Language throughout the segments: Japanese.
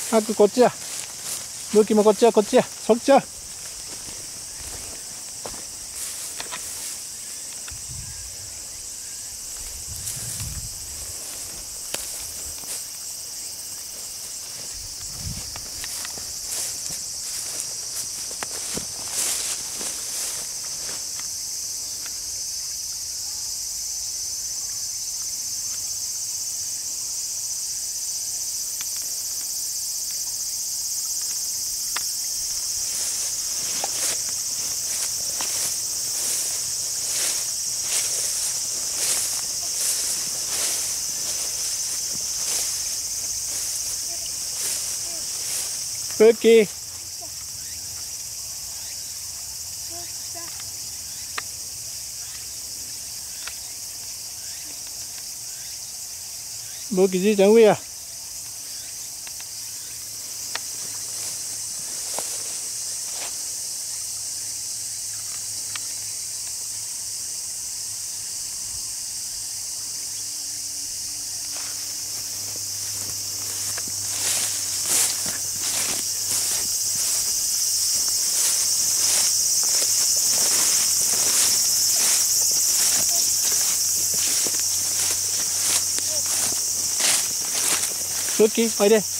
ハクこっちや。武器もこっちや、こっちや。そっちや。武器。武器じいちゃん上や。武器おいで。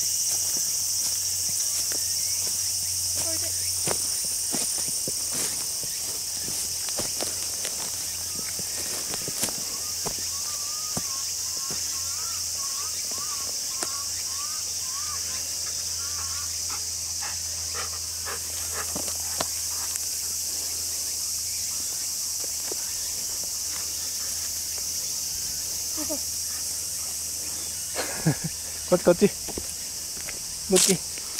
こっちこっち。武器。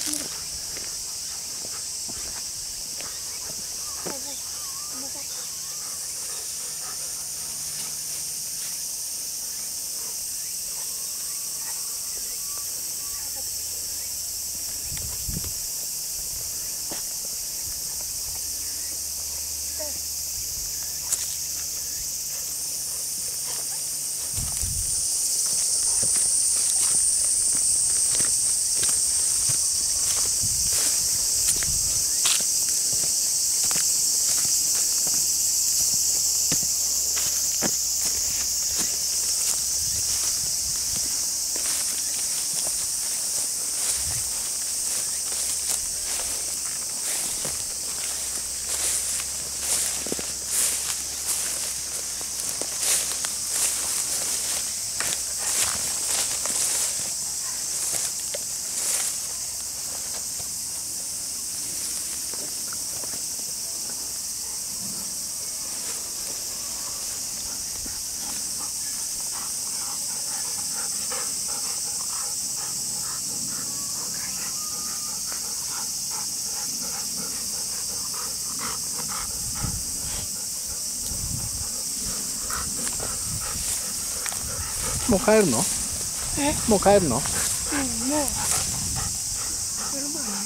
もう帰るの？もう帰るの？ もう。車ない。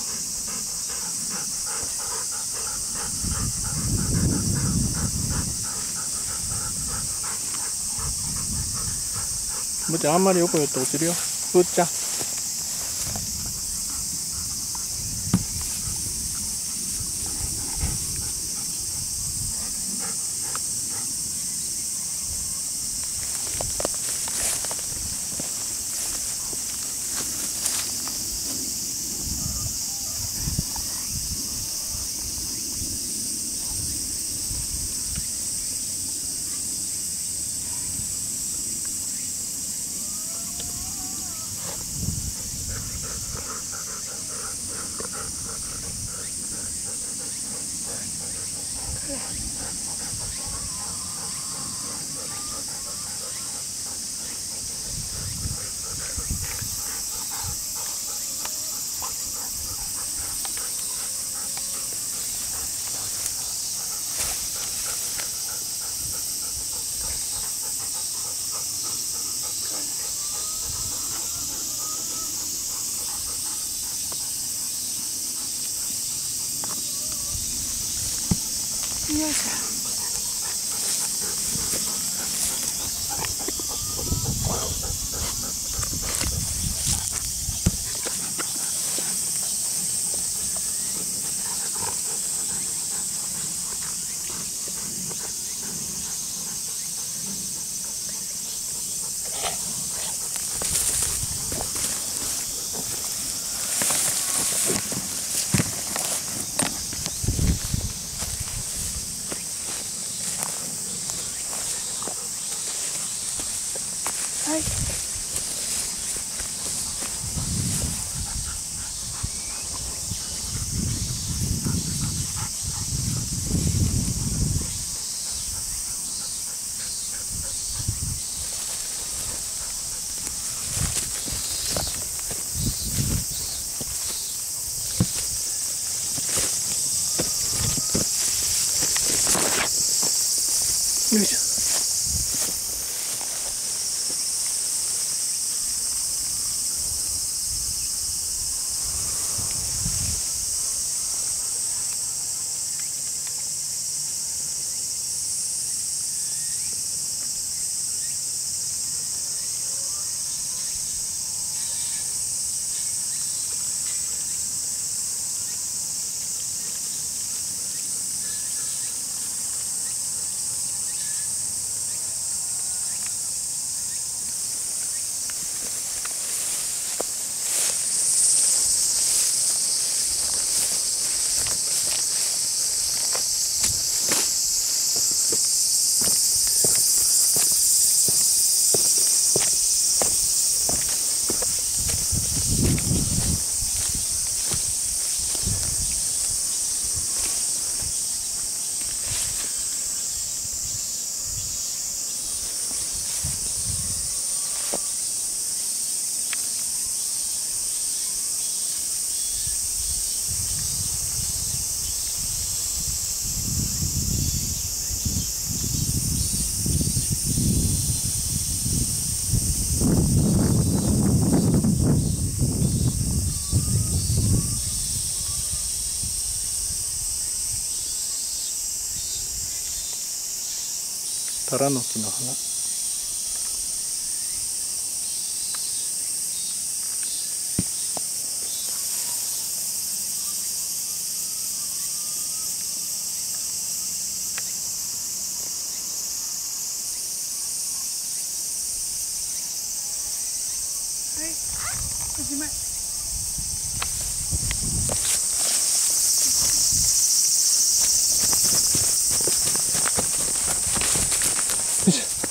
ぶっちゃんあんまり横寄って落ちるよ。ぶっちゃん。 よいしょ。 はい。 よいしょ。タラノキの花。 はい。おしまい。 よいしょ。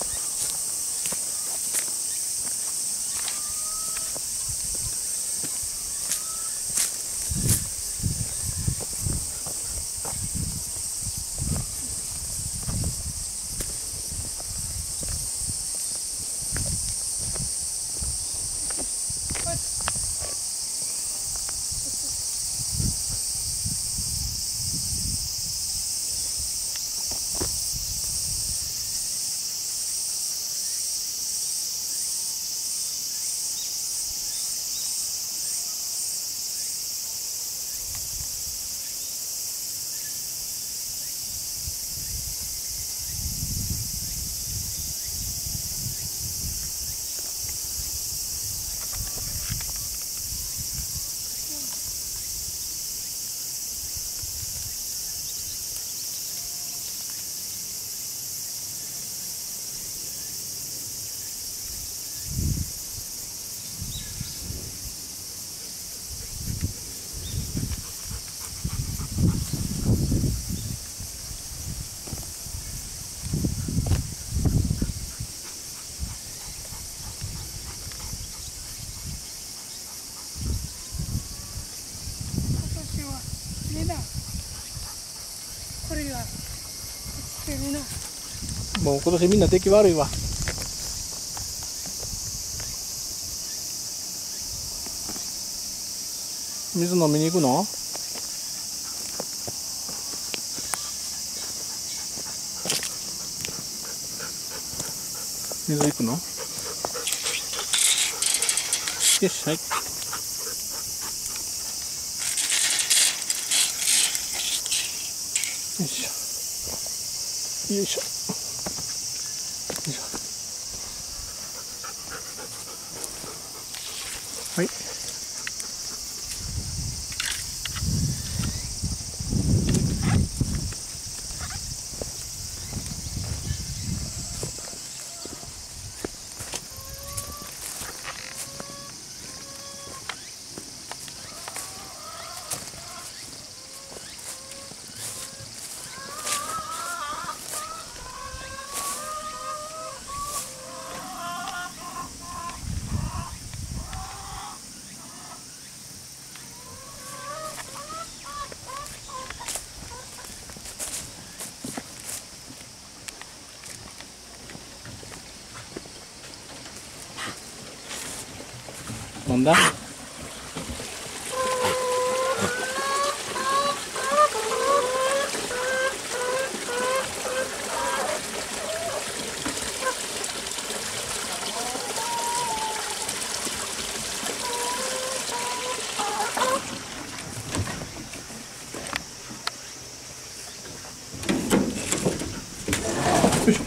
ねだ。これが落ちてるな。 もう今年みんな出来悪いわ。水飲みに行くの？水行くの？よし、はい。よいしょ。よいしょ。よいしょ。はい。 飲んだ。よいしょ。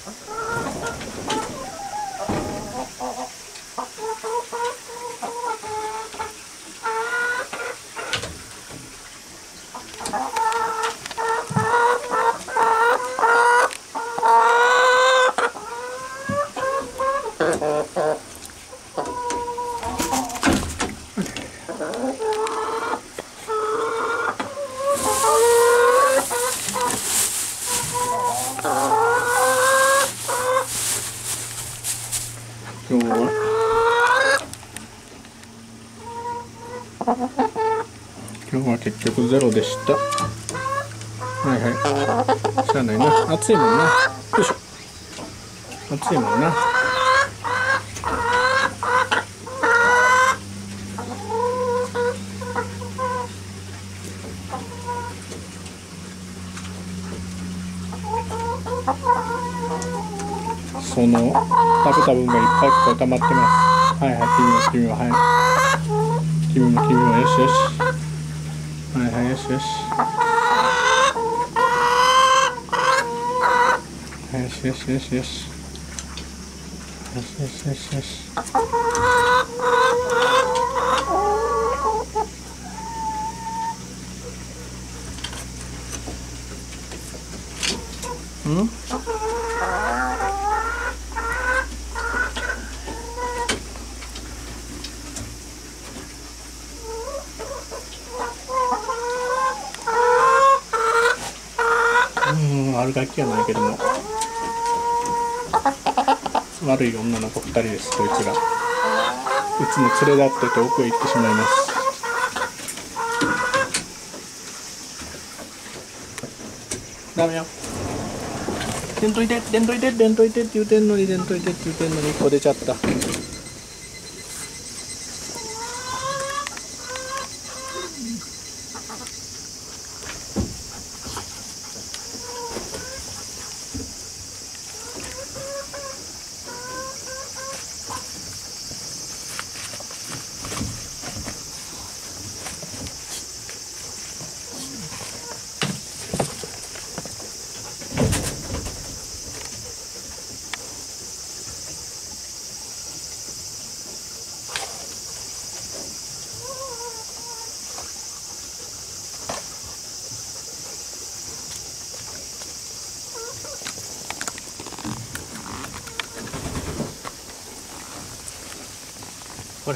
今日は結局ゼロでした。はいはい。しゃあないな。暑いもんな。よいしょ。暑いもんな。その食べた分がいっぱいここ溜まってます。はいはい、君もはい。君もよしよし。はいはい、よしよし。よしよしよしよし。よしよしよしよし。うん？悪ガキはないけども悪い女の子2人です。こいつがいつも連れ立って遠くへ行ってしまいます。ダメよ。出んといてって言うてんのに1個出ちゃった。これ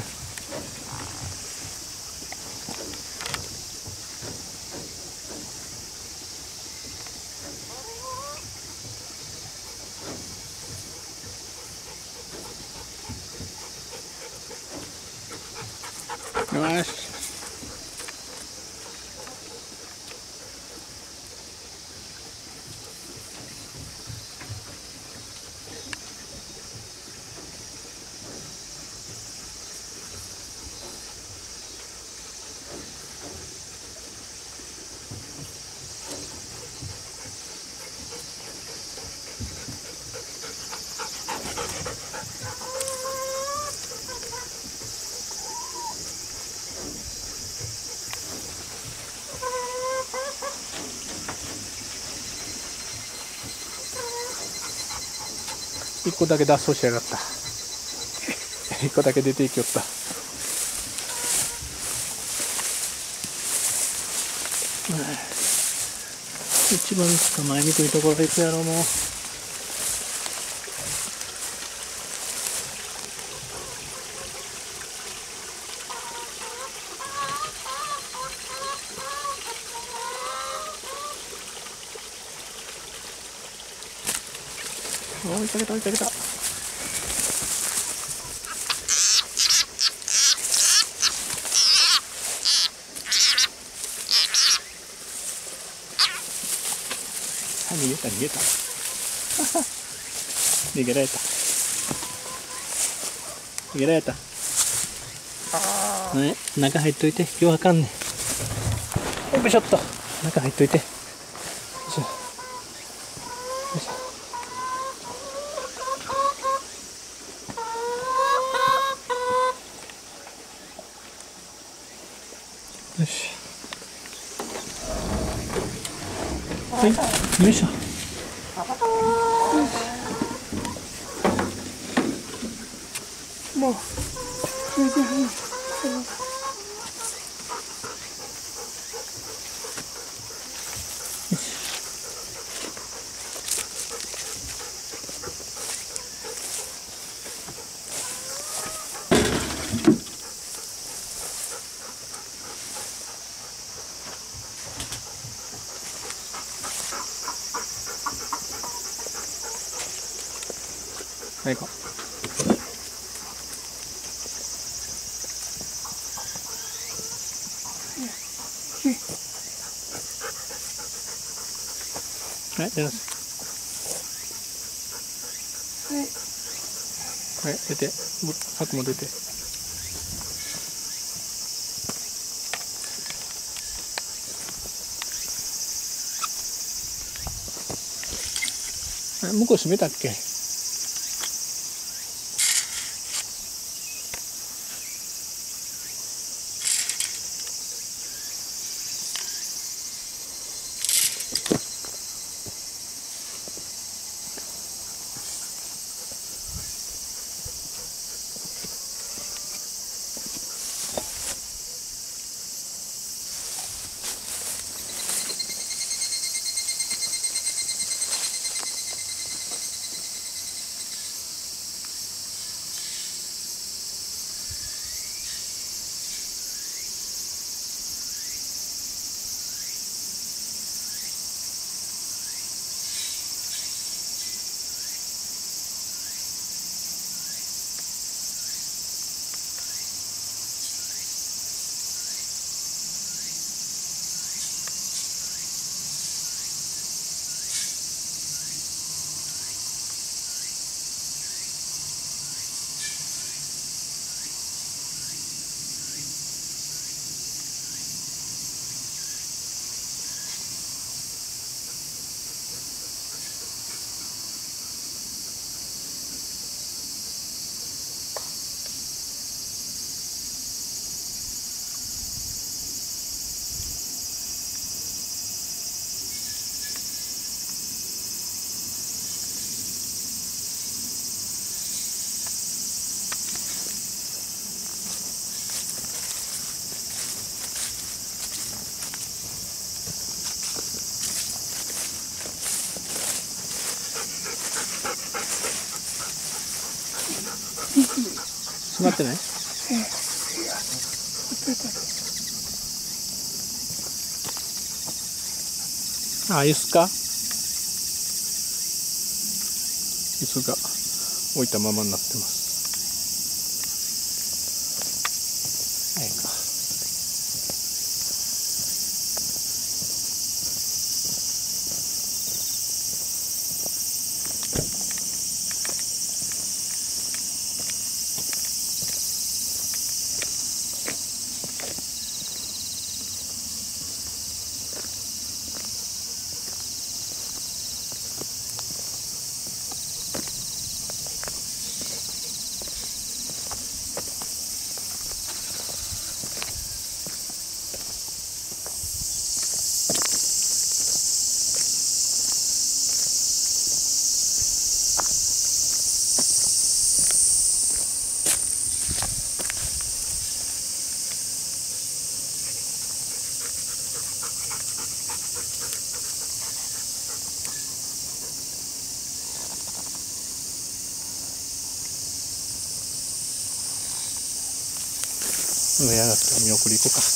よし。1個だけ脱走しやがった。1個だけ出ていきよった。一番捕まえにくいところでいくやろうもう。追いかけた追いかけた。逃げた逃げた逃げられた逃げられた。 ね、中入っといて、今日あかんねん。よいしょっと、中入っといて。よいしょ。よいしょ。よし。はい、よいしょ。 もう9時半。 はい、行こう。はい、出ます。はい、出て、箱も出て。向こう閉めたっけ？閉まってない？あ、椅子か？椅子が置いたままになってます。はいか。上上がって見送り行こうか。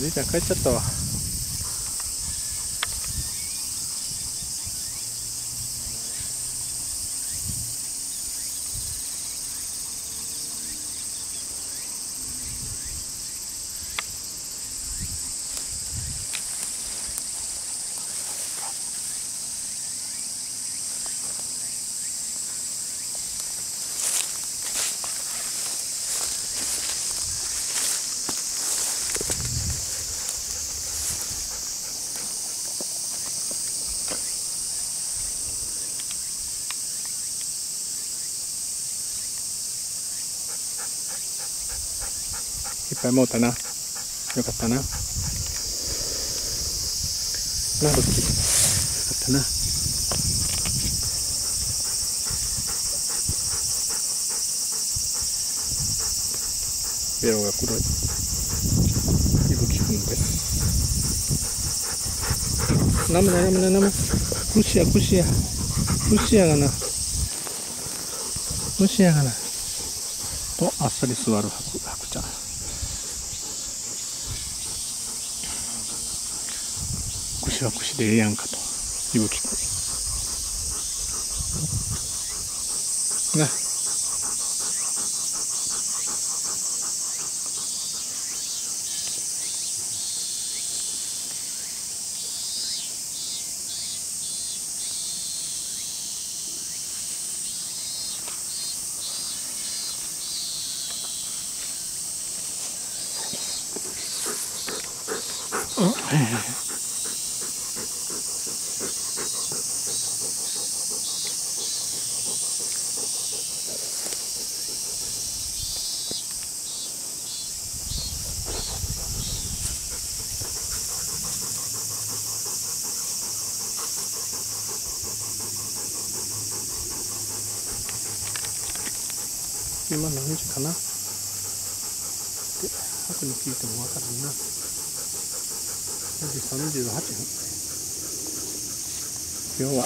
じいちゃん帰っちゃったわ。いっぱいもうたな。よかったな。なぶき。よかったな。ベロが黒い。いぶきくんです。なむななむななむ。虫や虫や。虫やがな。虫やがな。とあっさり座るハクちゃん。串は串でええやんかといぶきくんな。今何時かなって後に聞いても分からんな。4時38分。今日は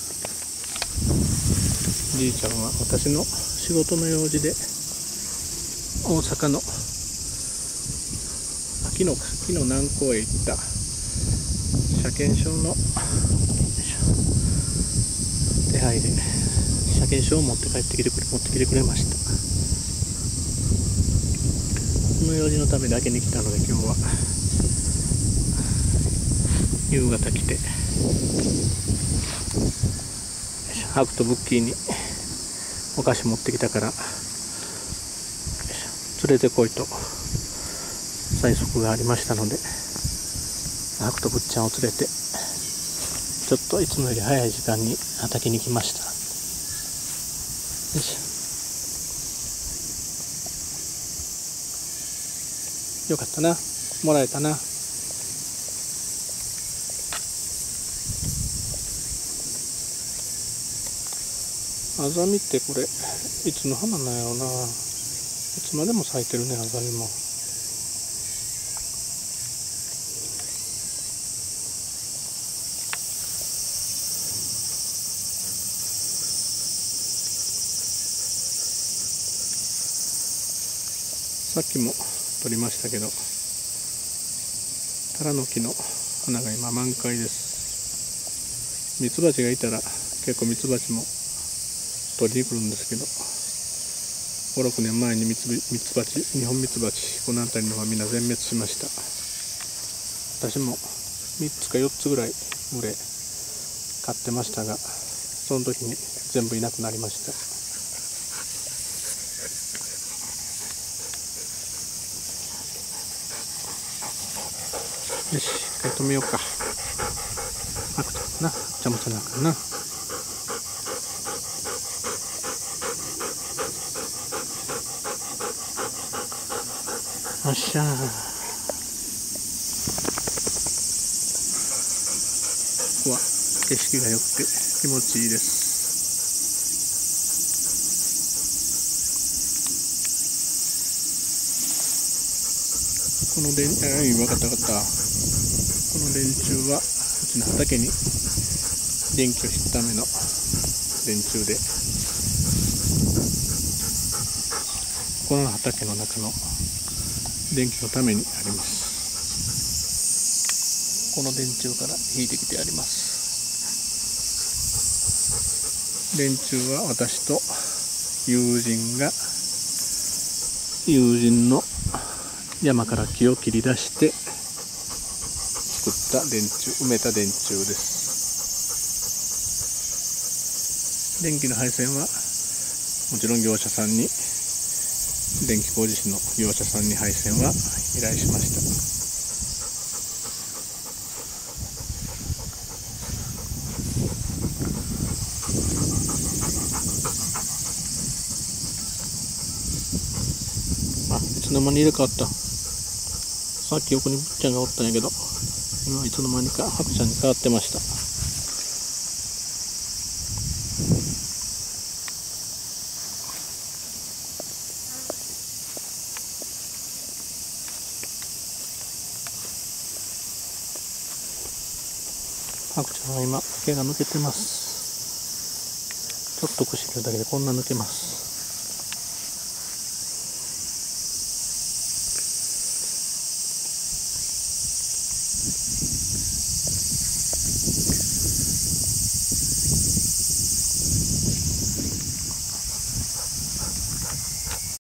じいちゃんは私の仕事の用事で大阪の昨日南港へ行った車検証の手配で車検証を持ってきてくれました。その用事のためだけに来たので、今日は夕方来てハクとブッキーにお菓子持ってきたから連れてこいと催促がありましたので、ハクとブッちゃんを連れてちょっといつもより早い時間に畑に来ました。よし、よかったな、もらえたな。アザミってこれいつの花なんやろな。いつまでも咲いてるね、アザミも。さっきも撮りましたけど、タラノキの花が今満開です。ミツバチがいたら結構ミツバチも取りに来るんですけど、5、6年前にニホンミツバチ、この辺りのはみんな全滅しました。私も3つか4つぐらい群れ飼ってましたが、その時に全部いなくなりました。よし、一回止めようか。ハクちゃんな、ハクちゃんもせなあかんな。よっしゃー。ここは景色が良くて気持ちいいです。この電、わかった。この電柱はうちの畑に電気を引くための電柱で、この畑の中の電気のためにあります。 この電柱から引いてきてあります。電柱は私と友人の山から木を切り出して作った埋めた電柱です。電気の配線はもちろん業者さんに、電気工事士の業者さんに配線は依頼しました。いつの間に入れ替わった。さっき横にぶっちゃんがおったんやけど、今いつの間にかハクちゃんに変わってました。ハクちゃんは今毛が抜けてます。ちょっとくしるだけでこんな抜けます。